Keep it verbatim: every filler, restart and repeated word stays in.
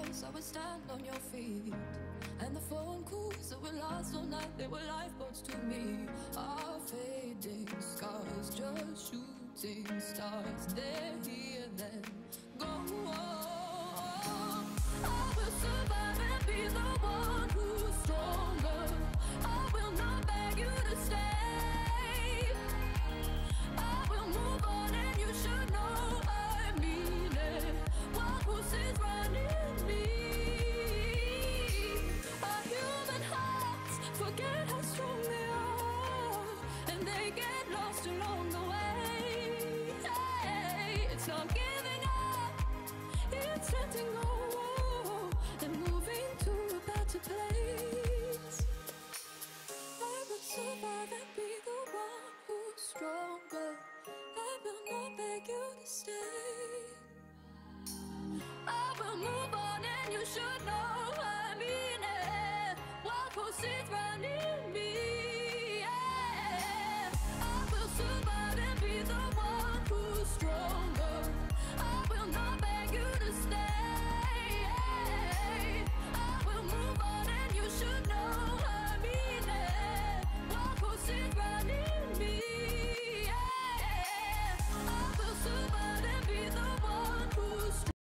hours I would stand on your feet, and the phone calls that would last all night, they were lifeboats to me. Our fading scars, just shooting stars. They're here then, go on.